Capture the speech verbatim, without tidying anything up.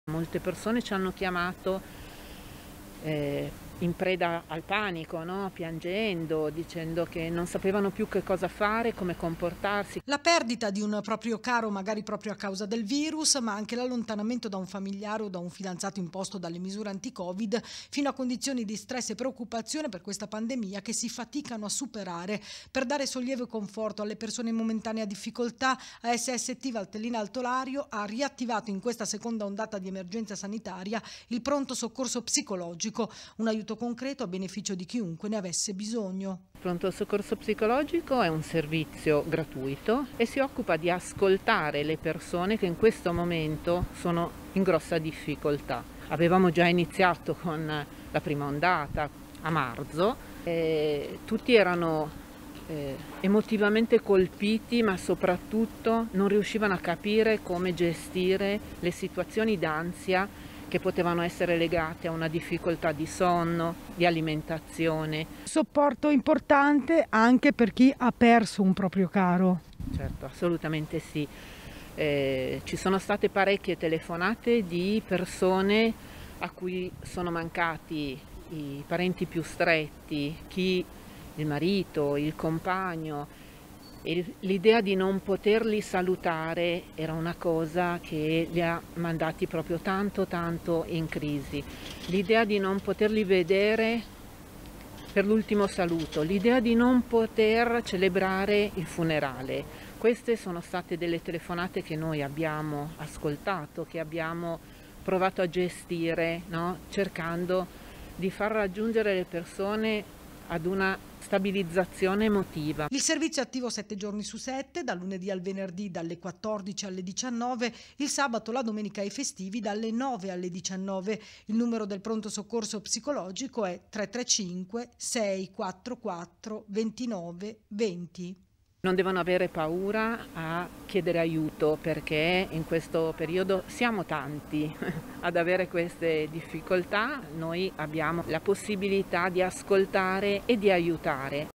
Molte persone ci hanno chiamato eh, in preda al panico, no? Piangendo, dicendo che non sapevano più che cosa fare, come comportarsi. La perdita di un proprio caro, magari proprio a causa del virus, ma anche l'allontanamento da un familiare o da un fidanzato imposto dalle misure anti-Covid, fino a condizioni di stress e preoccupazione per questa pandemia che si faticano a superare. Per dare sollievo e conforto alle persone in momentanea difficoltà, A S S T Valtellina Alto Lario ha riattivato in questa seconda ondata di emergenza sanitaria il pronto soccorso psicologico, un aiuto concreto a beneficio di chiunque ne avesse bisogno. Il pronto soccorso psicologico è un servizio gratuito e si occupa di ascoltare le persone che in questo momento sono in grossa difficoltà. Avevamo già iniziato con la prima ondata a marzo e tutti erano eh, emotivamente colpiti, ma soprattutto non riuscivano a capire come gestire le situazioni d'ansia che potevano essere legate a una difficoltà di sonno, di alimentazione. Supporto importante anche per chi ha perso un proprio caro. Certo, assolutamente sì. Eh, ci sono state parecchie telefonate di persone a cui sono mancati i parenti più stretti, chi il marito, il compagno. E l'idea di non poterli salutare era una cosa che li ha mandati proprio tanto tanto in crisi. L'idea di non poterli vedere per l'ultimo saluto, l'idea di non poter celebrare il funerale. Queste sono state delle telefonate che noi abbiamo ascoltato, che abbiamo provato a gestire, no? Cercando di far raggiungere le persone ad una stabilizzazione emotiva. Il servizio è attivo sette giorni su sette, dal lunedì al venerdì dalle quattordici alle diciannove, il sabato, la domenica e i festivi dalle nove alle diciannove. Il numero del pronto soccorso psicologico è tre tre cinque sei quattro quattro due nove due zero. Non devono avere paura a chiedere aiuto, perché in questo periodo siamo tanti ad avere queste difficoltà. Noi abbiamo la possibilità di ascoltare e di aiutare.